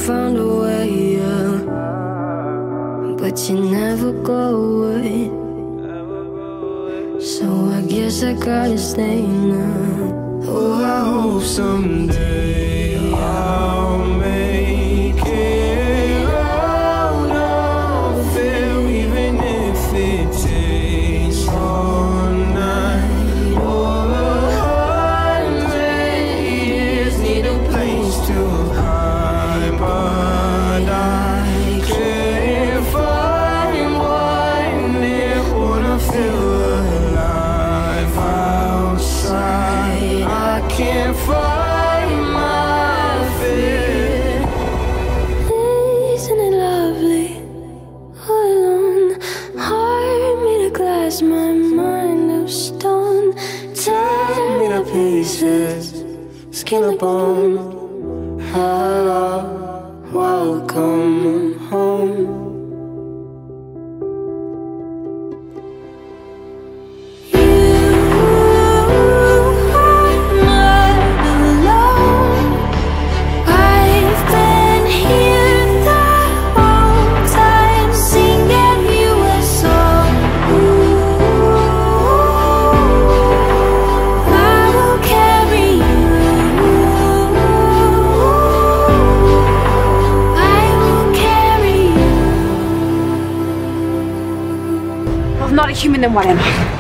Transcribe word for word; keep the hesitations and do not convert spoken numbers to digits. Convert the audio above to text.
found a way, yeah. But you never go away. So I guess I gotta stay now. Oh, I hope someday I'll make it out of it, even if it takes all night or a hundred years. Need a place to hide, but I can't find one that wanna feel alive outside. I can't find my fear. Isn't it lovely? All alone, heart made of glass, my mind of stone. Tear me to pieces, skin and bone. Hello, welcome home. If not a human, then what am I?